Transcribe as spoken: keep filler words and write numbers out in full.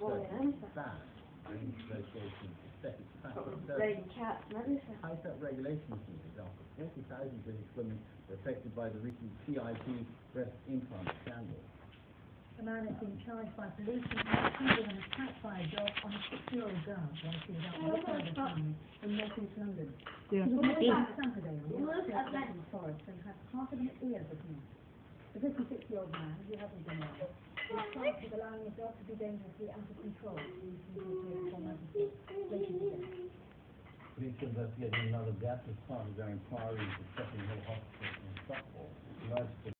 bad. And negotiations to set its traffic. So, Rain cats and everything. high-tech regulations, for example, forty thousand British women were affected by the recent C I P breast implant scandal. A man has been charged by police in receiving an attack by a dog on a six-year-old girl while she was out walking with a family in North East London. Yeah. She was walking on Saturday on the outskirts of the forest and had half of an ear bitten off. The fifty-six-year-old man, who hasn't been well, was charged with allowing his dog to be dangerously out of control. Police investigating another death as part of their inquiry into Stepping Hill Hospital in Stockport.